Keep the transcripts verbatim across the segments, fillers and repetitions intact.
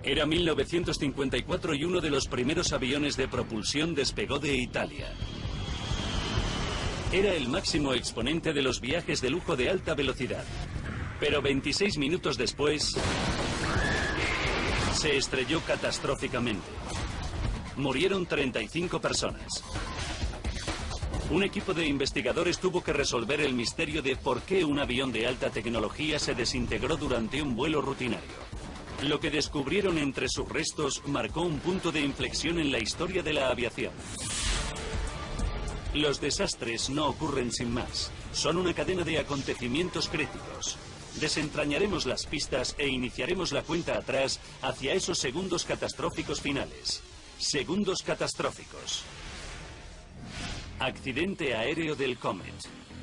Era mil novecientos cincuenta y cuatro y uno de los primeros aviones de propulsión despegó de Italia. Era el máximo exponente de los viajes de lujo de alta velocidad. Pero veintiséis minutos después, se estrelló catastróficamente. Murieron treinta y cinco personas. Un equipo de investigadores tuvo que resolver el misterio de por qué un avión de alta tecnología se desintegró durante un vuelo rutinario. Lo que descubrieron entre sus restos marcó un punto de inflexión en la historia de la aviación. Los desastres no ocurren sin más. Son una cadena de acontecimientos críticos. Desentrañaremos las pistas e iniciaremos la cuenta atrás hacia esos segundos catastróficos finales. Segundos catastróficos. Accidente aéreo del Comet.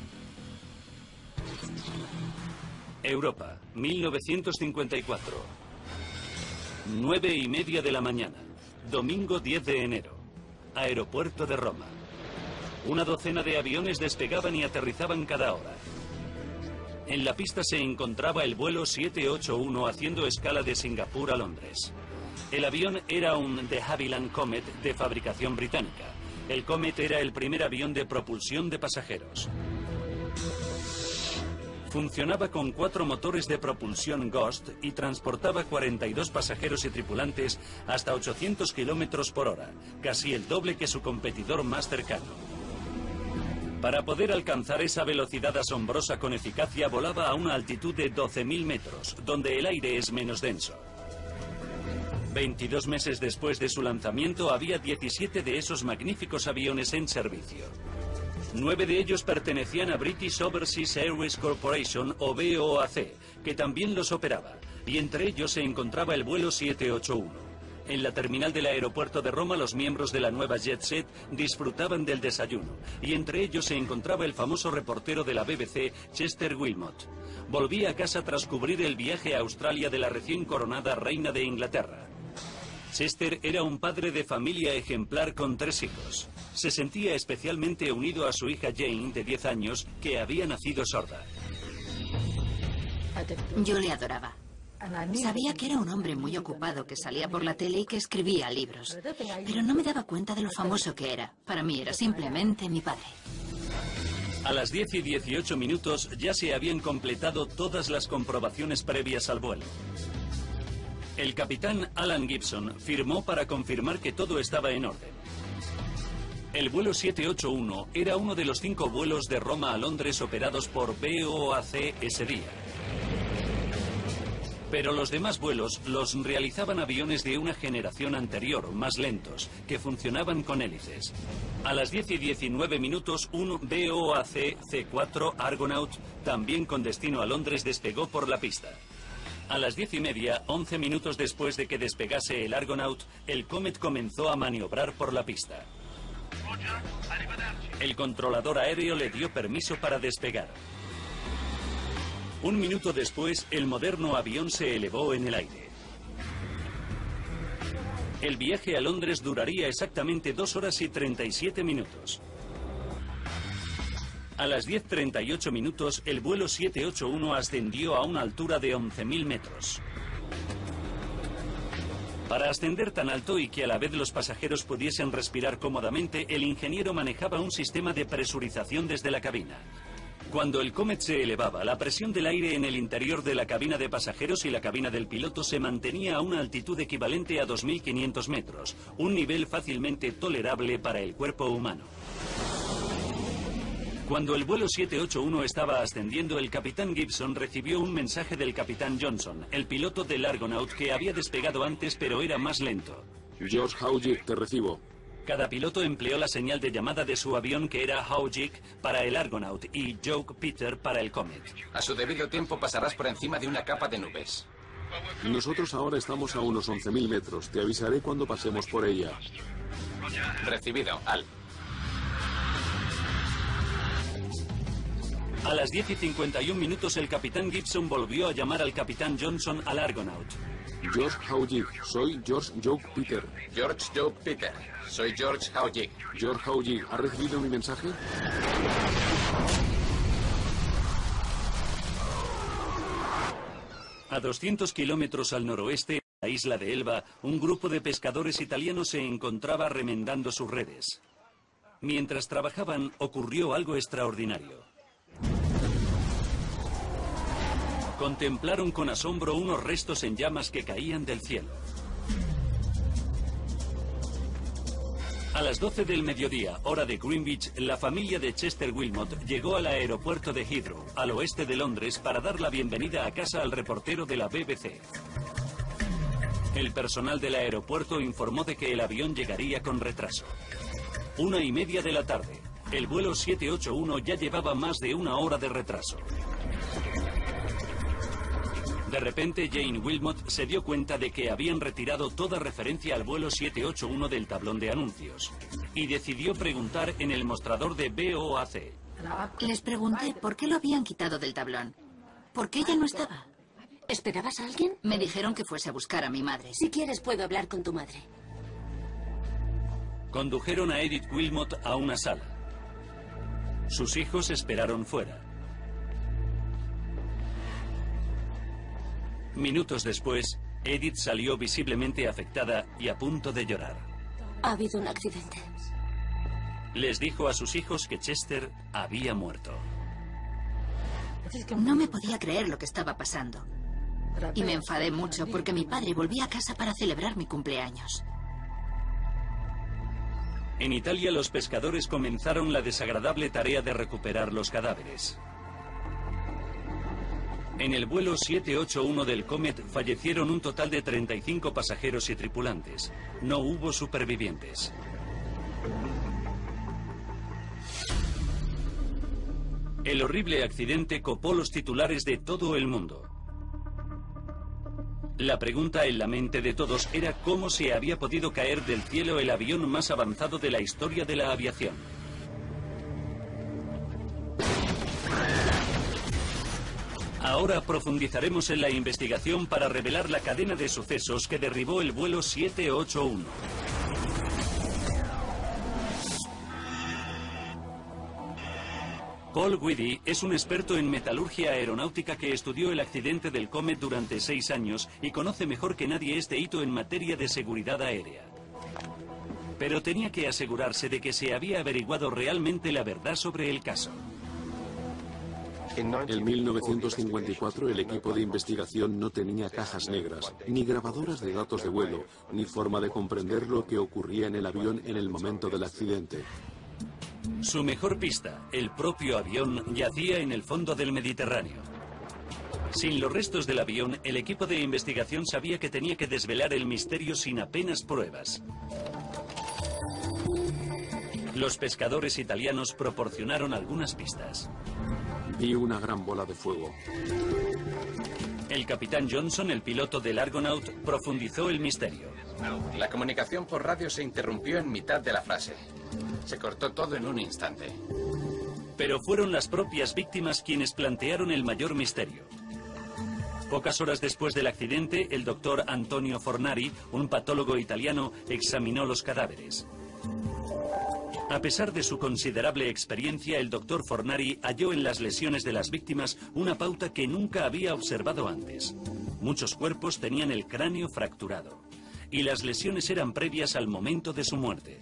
Europa, mil novecientos cincuenta y cuatro. Nueve y media de la mañana. Domingo diez de enero. Aeropuerto de Roma. Una docena de aviones despegaban y aterrizaban cada hora. En la pista se encontraba el vuelo siete ocho uno haciendo escala de Singapur a Londres. El avión era un de Havilland Comet de fabricación británica. El Comet era el primer avión de propulsión de pasajeros. Funcionaba con cuatro motores de propulsión Ghost y transportaba cuarenta y dos pasajeros y tripulantes hasta ochocientos kilómetros por hora, casi el doble que su competidor más cercano. Para poder alcanzar esa velocidad asombrosa con eficacia, volaba a una altitud de doce mil metros, donde el aire es menos denso. veintidós meses después de su lanzamiento, había diecisiete de esos magníficos aviones en servicio. Nueve de ellos pertenecían a British Overseas Airways Corporation, o B O A C, que también los operaba, y entre ellos se encontraba el vuelo siete ocho uno. En la terminal del aeropuerto de Roma, los miembros de la nueva Jet Set disfrutaban del desayuno, y entre ellos se encontraba el famoso reportero de la B B C, Chester Wilmot. Volvía a casa tras cubrir el viaje a Australia de la recién coronada reina de Inglaterra. Chester era un padre de familia ejemplar con tres hijos. Se sentía especialmente unido a su hija Jane, de diez años, que había nacido sorda. Yo le adoraba. Sabía que era un hombre muy ocupado, que salía por la tele y que escribía libros. Pero no me daba cuenta de lo famoso que era. Para mí era simplemente mi padre. A las diez y dieciocho minutos ya se habían completado todas las comprobaciones previas al vuelo. El capitán Alan Gibson firmó para confirmar que todo estaba en orden. El vuelo siete ocho uno era uno de los cinco vuelos de Roma a Londres operados por B O A C ese día. Pero los demás vuelos los realizaban aviones de una generación anterior, más lentos, que funcionaban con hélices. A las diez y diecinueve minutos, un B O A C C cuatro Argonaut, también con destino a Londres, despegó por la pista. A las diez y media, once minutos después de que despegase el Argonaut, el Comet comenzó a maniobrar por la pista. El controlador aéreo le dio permiso para despegar. Un minuto después, el moderno avión se elevó en el aire. El viaje a Londres duraría exactamente dos horas y treinta y siete minutos. A las diez treinta y ocho minutos, el vuelo siete ocho uno ascendió a una altura de once mil metros. Para ascender tan alto y que a la vez los pasajeros pudiesen respirar cómodamente, el ingeniero manejaba un sistema de presurización desde la cabina. Cuando el Comet se elevaba, la presión del aire en el interior de la cabina de pasajeros y la cabina del piloto se mantenía a una altitud equivalente a dos mil quinientos metros, un nivel fácilmente tolerable para el cuerpo humano. Cuando el vuelo siete ocho uno estaba ascendiendo, el capitán Gibson recibió un mensaje del capitán Johnson, el piloto del Argonaut, que había despegado antes pero era más lento. George Hawjik, te recibo. Cada piloto empleó la señal de llamada de su avión, que era Hawjik para el Argonaut y Joke Peter para el Comet. A su debido tiempo pasarás por encima de una capa de nubes. Nosotros ahora estamos a unos once mil metros. Te avisaré cuando pasemos por ella. Recibido, Al. A las diez y cincuenta y un minutos, el capitán Gibson volvió a llamar al capitán Johnson al Argonaut. George Hawjik, soy George Joke Peter. George Joke Peter, soy George Hawjik. George Hawjik, ¿ha recibido mi mensaje? A doscientos kilómetros al noroeste, la isla de Elba, un grupo de pescadores italianos se encontraba remendando sus redes. Mientras trabajaban, ocurrió algo extraordinario. Contemplaron con asombro unos restos en llamas que caían del cielo. A las doce del mediodía, hora de Greenwich, la familia de Chester Wilmot llegó al aeropuerto de Heathrow, al oeste de Londres, para dar la bienvenida a casa al reportero de la B B C. El personal del aeropuerto informó de que el avión llegaría con retraso. Una y media de la tarde. El vuelo siete ocho uno ya llevaba más de una hora de retraso. De repente, Jane Wilmot se dio cuenta de que habían retirado toda referencia al vuelo siete ocho uno del tablón de anuncios y decidió preguntar en el mostrador de B O A C. Les pregunté por qué lo habían quitado del tablón. ¿Por qué ella no estaba? ¿Esperabas a alguien? Me dijeron que fuese a buscar a mi madre. Si quieres, puedo hablar con tu madre. Condujeron a Edith Wilmot a una sala. Sus hijos esperaron fuera. Minutos después, Edith salió visiblemente afectada y a punto de llorar. Ha habido un accidente. Les dijo a sus hijos que Chester había muerto. No me podía creer lo que estaba pasando. Y me enfadé mucho porque mi padre volvía a casa para celebrar mi cumpleaños. En Italia, los pescadores comenzaron la desagradable tarea de recuperar los cadáveres. En el vuelo siete ocho uno del Comet fallecieron un total de treinta y cinco pasajeros y tripulantes. No hubo supervivientes. El horrible accidente copó los titulares de todo el mundo. La pregunta en la mente de todos era cómo se había podido caer del cielo el avión más avanzado de la historia de la aviación. Ahora profundizaremos en la investigación para revelar la cadena de sucesos que derribó el vuelo siete ocho uno. Paul Whiddy es un experto en metalurgia aeronáutica que estudió el accidente del Comet durante seis años y conoce mejor que nadie este hito en materia de seguridad aérea. Pero tenía que asegurarse de que se había averiguado realmente la verdad sobre el caso. En mil novecientos cincuenta y cuatro el equipo de investigación no tenía cajas negras, ni grabadoras de datos de vuelo, ni forma de comprender lo que ocurría en el avión en el momento del accidente. Su mejor pista, el propio avión, yacía en el fondo del Mediterráneo. Sin los restos del avión, el equipo de investigación sabía que tenía que desvelar el misterio sin apenas pruebas. Los pescadores italianos proporcionaron algunas pistas. Vi una gran bola de fuego. El capitán Johnson, el piloto del Argonaut, profundizó el misterio. La comunicación por radio se interrumpió en mitad de la frase. Se cortó todo en un instante. Pero fueron las propias víctimas quienes plantearon el mayor misterio. Pocas horas después del accidente, el doctor Antonio Fornari, un patólogo italiano, examinó los cadáveres. A pesar de su considerable experiencia, el doctor Fornari halló en las lesiones de las víctimas una pauta que nunca había observado antes. Muchos cuerpos tenían el cráneo fracturado, y las lesiones eran previas al momento de su muerte.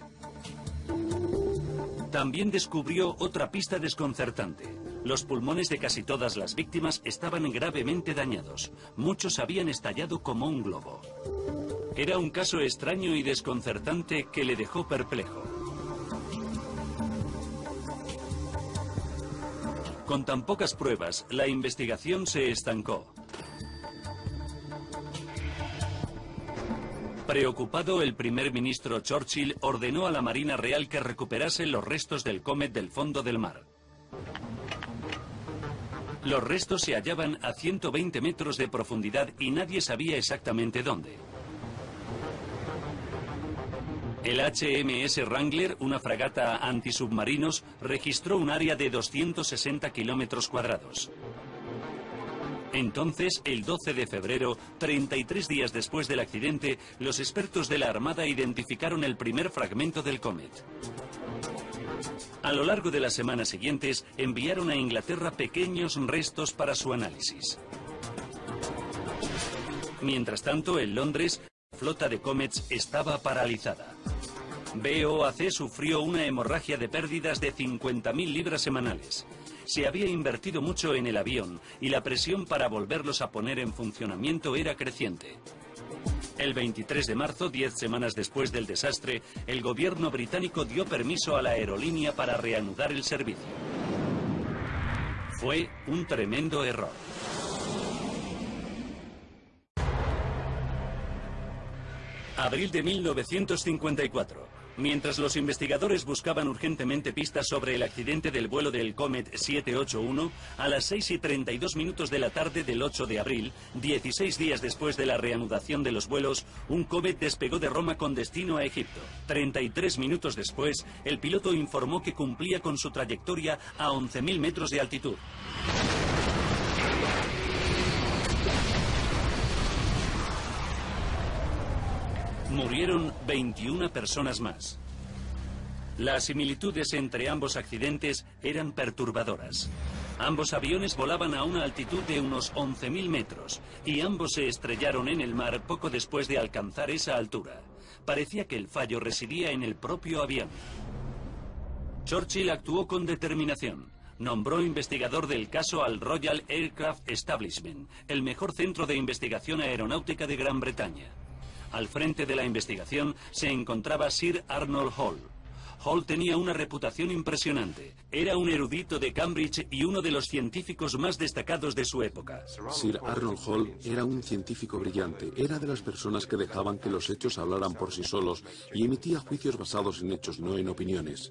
También descubrió otra pista desconcertante. Los pulmones de casi todas las víctimas estaban gravemente dañados. Muchos habían estallado como un globo. Era un caso extraño y desconcertante que le dejó perplejo. Con tan pocas pruebas, la investigación se estancó. Preocupado, el primer ministro Churchill ordenó a la Marina Real que recuperase los restos del Comet del fondo del mar. Los restos se hallaban a ciento veinte metros de profundidad y nadie sabía exactamente dónde. El H M S Wrangler, una fragata antisubmarinos, registró un área de doscientos sesenta kilómetros cuadrados. Entonces, el doce de febrero, treinta y tres días después del accidente, los expertos de la Armada identificaron el primer fragmento del Comet. A lo largo de las semanas siguientes, enviaron a Inglaterra pequeños restos para su análisis. Mientras tanto, en Londres, la flota de Comets estaba paralizada. B O A C sufrió una hemorragia de pérdidas de cincuenta mil libras semanales. Se había invertido mucho en el avión y la presión para volverlos a poner en funcionamiento era creciente. El veintitrés de marzo, diez semanas después del desastre, el gobierno británico dio permiso a la aerolínea para reanudar el servicio. Fue un tremendo error. Abril de mil novecientos cincuenta y cuatro. Mientras los investigadores buscaban urgentemente pistas sobre el accidente del vuelo del Comet siete ocho uno, a las seis y treinta y dos minutos de la tarde del ocho de abril, dieciséis días después de la reanudación de los vuelos, un Comet despegó de Roma con destino a Egipto. treinta y tres minutos después, el piloto informó que cumplía con su trayectoria a once mil metros de altitud. Murieron veintiuna personas más. Las similitudes entre ambos accidentes eran perturbadoras. Ambos aviones volaban a una altitud de unos once mil metros y ambos se estrellaron en el mar poco después de alcanzar esa altura. Parecía que el fallo residía en el propio avión. Churchill actuó con determinación. Nombró investigador del caso al Royal Aircraft Establishment, el mejor centro de investigación aeronáutica de Gran Bretaña. Al frente de la investigación se encontraba Sir Arnold Hall. Hall tenía una reputación impresionante. Era un erudito de Cambridge y uno de los científicos más destacados de su época. Sir Arnold Hall era un científico brillante. Era de las personas que dejaban que los hechos hablaran por sí solos y emitía juicios basados en hechos, no en opiniones.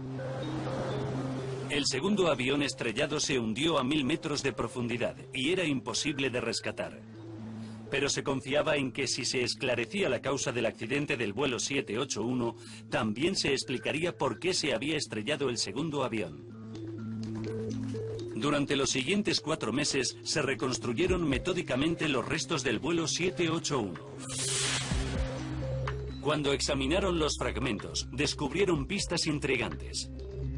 El segundo avión estrellado se hundió a mil metros de profundidad y era imposible de rescatar. Pero se confiaba en que si se esclarecía la causa del accidente del vuelo siete ocho uno, también se explicaría por qué se había estrellado el segundo avión. Durante los siguientes cuatro meses se reconstruyeron metódicamente los restos del vuelo siete ocho uno. Cuando examinaron los fragmentos, descubrieron pistas intrigantes.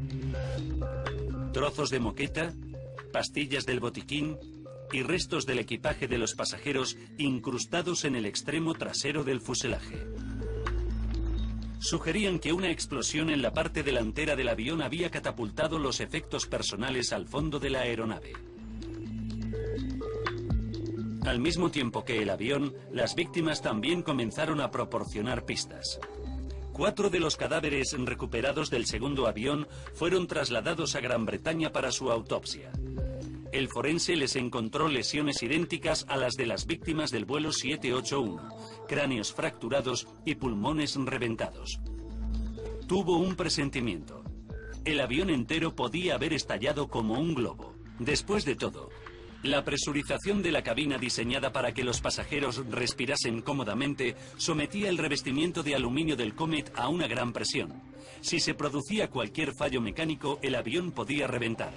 Trozos de moqueta, pastillas del botiquín y restos del equipaje de los pasajeros incrustados en el extremo trasero del fuselaje. Sugerían que una explosión en la parte delantera del avión había catapultado los efectos personales al fondo de la aeronave. Al mismo tiempo que el avión, las víctimas también comenzaron a proporcionar pistas. Cuatro de los cadáveres recuperados del segundo avión fueron trasladados a Gran Bretaña para su autopsia. El forense les encontró lesiones idénticas a las de las víctimas del vuelo siete ocho uno, cráneos fracturados y pulmones reventados. Tuvo un presentimiento. El avión entero podía haber estallado como un globo. Después de todo, la presurización de la cabina diseñada para que los pasajeros respirasen cómodamente sometía el revestimiento de aluminio del Comet a una gran presión. Si se producía cualquier fallo mecánico, el avión podía reventar.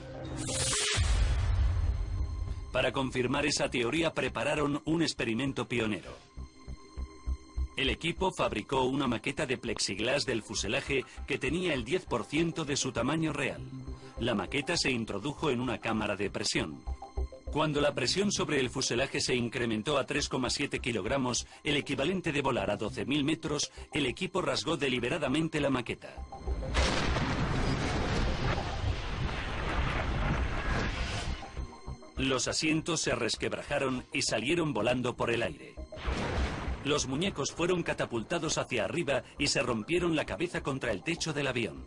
Para confirmar esa teoría prepararon un experimento pionero. El equipo fabricó una maqueta de plexiglas del fuselaje que tenía el diez por ciento de su tamaño real. La maqueta se introdujo en una cámara de presión. Cuando la presión sobre el fuselaje se incrementó a tres coma siete kilogramos, el equivalente de volar a doce mil metros, el equipo rasgó deliberadamente la maqueta. Los asientos se resquebrajaron y salieron volando por el aire. Los muñecos fueron catapultados hacia arriba y se rompieron la cabeza contra el techo del avión.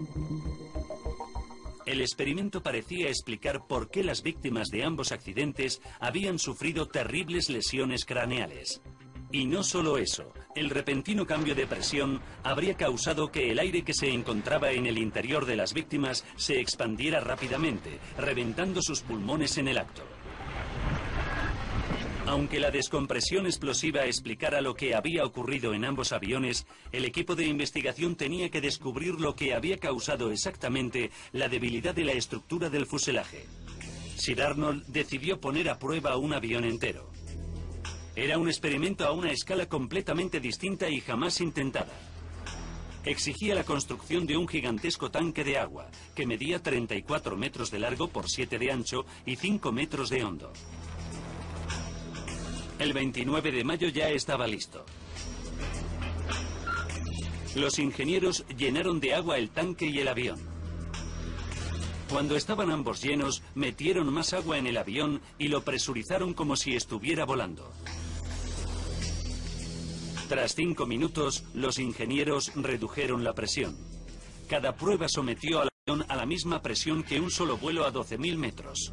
El experimento parecía explicar por qué las víctimas de ambos accidentes habían sufrido terribles lesiones craneales. Y no solo eso, el repentino cambio de presión habría causado que el aire que se encontraba en el interior de las víctimas se expandiera rápidamente, reventando sus pulmones en el acto. Aunque la descompresión explosiva explicara lo que había ocurrido en ambos aviones, el equipo de investigación tenía que descubrir lo que había causado exactamente la debilidad de la estructura del fuselaje. Sir Arnold decidió poner a prueba un avión entero. Era un experimento a una escala completamente distinta y jamás intentada. Exigía la construcción de un gigantesco tanque de agua, que medía treinta y cuatro metros de largo por siete de ancho y cinco metros de hondo. El veintinueve de mayo ya estaba listo. Los ingenieros llenaron de agua el tanque y el avión. Cuando estaban ambos llenos, metieron más agua en el avión y lo presurizaron como si estuviera volando. Tras cinco minutos, los ingenieros redujeron la presión. Cada prueba sometió al avión a la misma presión que un solo vuelo a doce mil metros.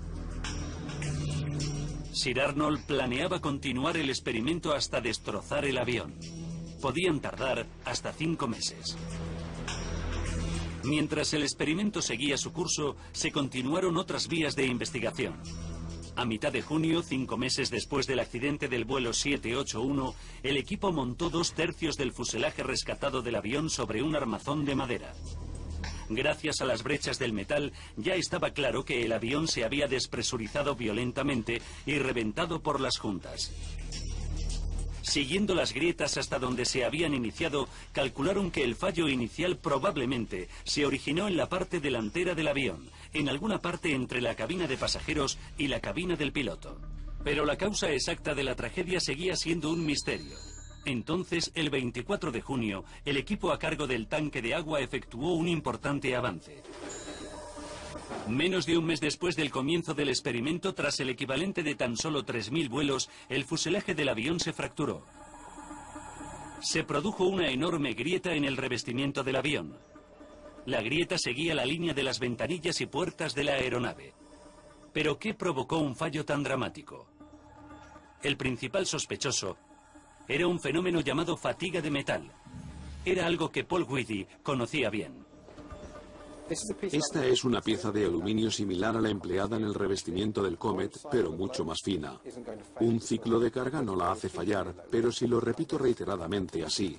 Sir Arnold planeaba continuar el experimento hasta destrozar el avión. Podían tardar hasta cinco meses. Mientras el experimento seguía su curso, se continuaron otras vías de investigación. A mitad de junio, cinco meses después del accidente del vuelo siete ocho uno, el equipo montó dos tercios del fuselaje rescatado del avión sobre un armazón de madera. Gracias a las brechas del metal, ya estaba claro que el avión se había despresurizado violentamente y reventado por las juntas. Siguiendo las grietas hasta donde se habían iniciado, calcularon que el fallo inicial probablemente se originó en la parte delantera del avión, en alguna parte entre la cabina de pasajeros y la cabina del piloto. Pero la causa exacta de la tragedia seguía siendo un misterio. Entonces, el veinticuatro de junio, el equipo a cargo del tanque de agua efectuó un importante avance. Menos de un mes después del comienzo del experimento, tras el equivalente de tan solo tres mil vuelos, el fuselaje del avión se fracturó. Se produjo una enorme grieta en el revestimiento del avión. La grieta seguía la línea de las ventanillas y puertas de la aeronave. ¿Pero qué provocó un fallo tan dramático? El principal sospechoso era un fenómeno llamado fatiga de metal. Era algo que Paul Whitty conocía bien. Esta es una pieza de aluminio similar a la empleada en el revestimiento del Comet, pero mucho más fina. Un ciclo de carga no la hace fallar, pero si lo repito reiteradamente así.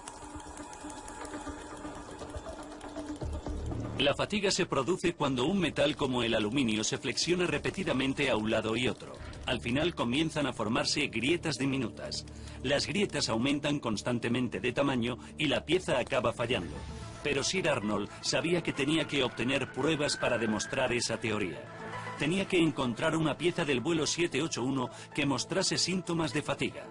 La fatiga se produce cuando un metal como el aluminio se flexiona repetidamente a un lado y otro. Al final comienzan a formarse grietas diminutas. Las grietas aumentan constantemente de tamaño y la pieza acaba fallando. Pero Sir Arnold sabía que tenía que obtener pruebas para demostrar esa teoría. Tenía que encontrar una pieza del vuelo siete ocho uno que mostrase síntomas de fatiga.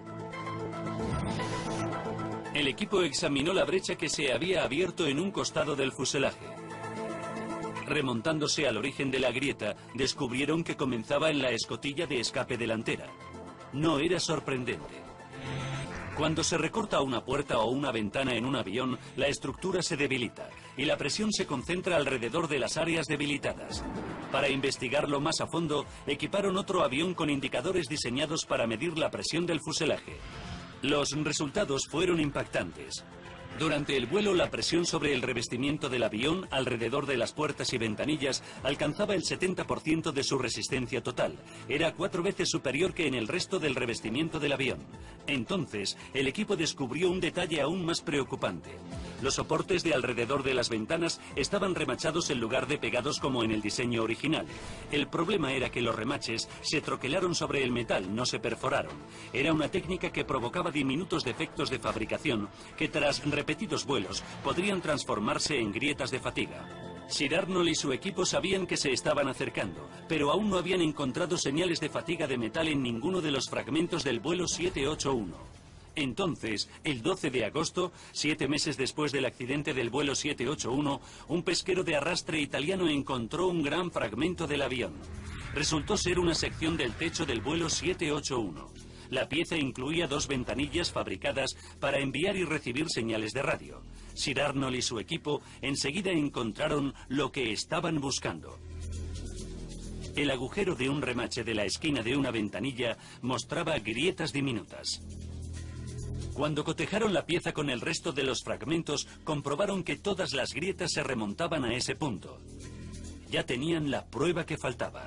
El equipo examinó la brecha que se había abierto en un costado del fuselaje. Remontándose al origen de la grieta, descubrieron que comenzaba en la escotilla de escape delantera. No era sorprendente. Cuando se recorta una puerta o una ventana en un avión, la estructura se debilita y la presión se concentra alrededor de las áreas debilitadas. Para investigarlo más a fondo, equiparon otro avión con indicadores diseñados para medir la presión del fuselaje. Los resultados fueron impactantes. Durante el vuelo, la presión sobre el revestimiento del avión, alrededor de las puertas y ventanillas, alcanzaba el setenta por ciento de su resistencia total. Era cuatro veces superior que en el resto del revestimiento del avión. Entonces, el equipo descubrió un detalle aún más preocupante. Los soportes de alrededor de las ventanas estaban remachados en lugar de pegados como en el diseño original. El problema era que los remaches se troquelaron sobre el metal, no se perforaron. Era una técnica que provocaba diminutos defectos de fabricación que tras repetidos vuelos podrían transformarse en grietas de fatiga. Sir Arnold y su equipo sabían que se estaban acercando, pero aún no habían encontrado señales de fatiga de metal en ninguno de los fragmentos del vuelo siete ocho uno. Entonces, el doce de agosto, siete meses después del accidente del vuelo siete ocho uno, un pesquero de arrastre italiano encontró un gran fragmento del avión. Resultó ser una sección del techo del vuelo siete ocho uno. La pieza incluía dos ventanillas fabricadas para enviar y recibir señales de radio. Sir Arnold y su equipo enseguida encontraron lo que estaban buscando. El agujero de un remache de la esquina de una ventanilla mostraba grietas diminutas. Cuando cotejaron la pieza con el resto de los fragmentos, comprobaron que todas las grietas se remontaban a ese punto. Ya tenían la prueba que faltaba.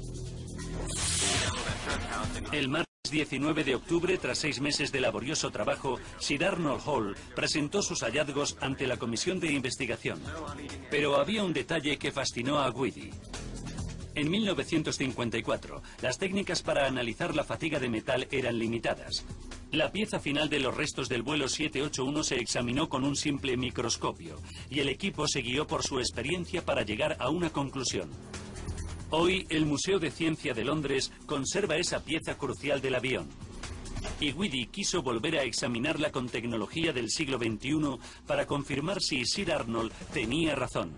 El martes diecinueve de octubre, tras seis meses de laborioso trabajo, Sir Arnold Hall presentó sus hallazgos ante la comisión de investigación. Pero había un detalle que fascinó a Whitty. En mil novecientos cincuenta y cuatro, las técnicas para analizar la fatiga de metal eran limitadas. La pieza final de los restos del vuelo siete ocho uno se examinó con un simple microscopio, y el equipo se guió por su experiencia para llegar a una conclusión. Hoy, el Museo de Ciencia de Londres conserva esa pieza crucial del avión. y Whiddy quiso volver a examinarla con tecnología del siglo veintiuno para confirmar si Sir Arnold tenía razón.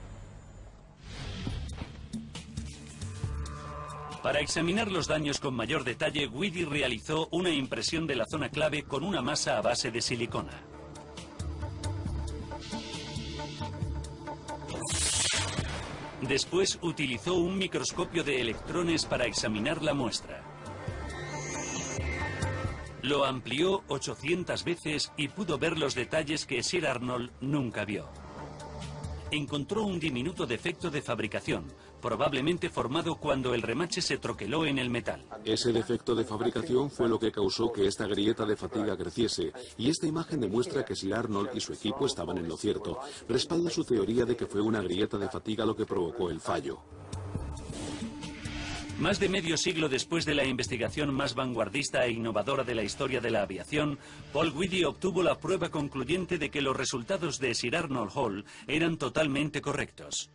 Para examinar los daños con mayor detalle, Whiddy realizó una impresión de la zona clave con una masa a base de silicona. Después utilizó un microscopio de electrones para examinar la muestra. Lo amplió ochocientas veces y pudo ver los detalles que Sir Arnold nunca vio. Encontró un diminuto defecto de fabricación, probablemente formado cuando el remache se troqueló en el metal. Ese defecto de fabricación fue lo que causó que esta grieta de fatiga creciese, y esta imagen demuestra que Sir Arnold y su equipo estaban en lo cierto. Respalda su teoría de que fue una grieta de fatiga lo que provocó el fallo. Más de medio siglo después de la investigación más vanguardista e innovadora de la historia de la aviación, Paul Whiddy obtuvo la prueba concluyente de que los resultados de Sir Arnold Hall eran totalmente correctos.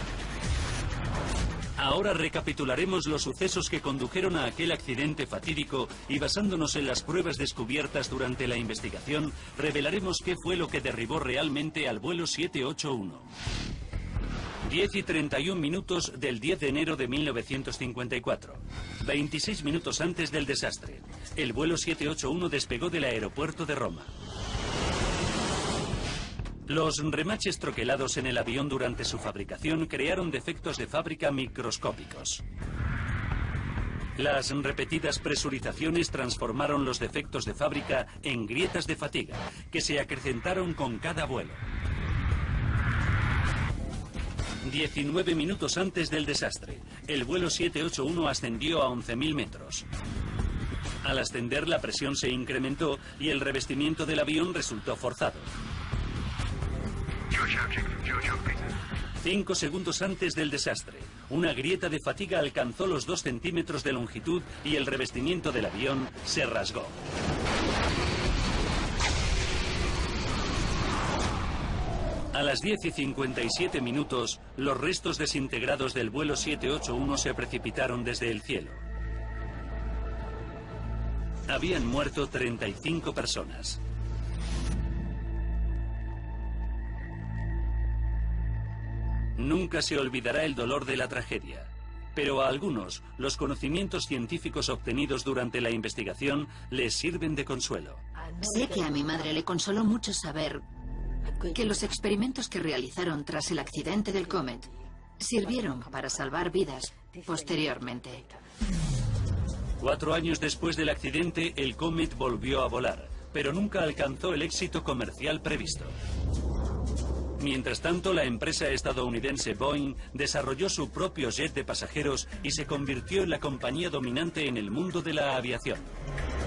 Ahora recapitularemos los sucesos que condujeron a aquel accidente fatídico y, basándonos en las pruebas descubiertas durante la investigación, revelaremos qué fue lo que derribó realmente al vuelo siete ocho uno. diez y treinta y un minutos del diez de enero de mil novecientos cincuenta y cuatro. veintiséis minutos antes del desastre. El vuelo siete ocho uno despegó del aeropuerto de Roma. Los remaches troquelados en el avión durante su fabricación crearon defectos de fábrica microscópicos. Las repetidas presurizaciones transformaron los defectos de fábrica en grietas de fatiga, que se acrecentaron con cada vuelo. diecinueve minutos antes del desastre, el vuelo siete ocho uno ascendió a once mil metros. Al ascender, la presión se incrementó y el revestimiento del avión resultó forzado. Cinco segundos antes del desastre, una grieta de fatiga alcanzó los dos centímetros de longitud y el revestimiento del avión se rasgó. A las diez y cincuenta y siete minutos, los restos desintegrados del vuelo siete ocho uno se precipitaron desde el cielo. Habían muerto treinta y cinco personas. Nunca se olvidará el dolor de la tragedia, pero a algunos, los conocimientos científicos obtenidos durante la investigación les sirven de consuelo. Sé que a mi madre le consoló mucho saber que los experimentos que realizaron tras el accidente del Comet sirvieron para salvar vidas posteriormente. Cuatro años después del accidente, el Comet volvió a volar, pero nunca alcanzó el éxito comercial previsto. Mientras tanto, la empresa estadounidense Boeing desarrolló su propio jet de pasajeros y se convirtió en la compañía dominante en el mundo de la aviación.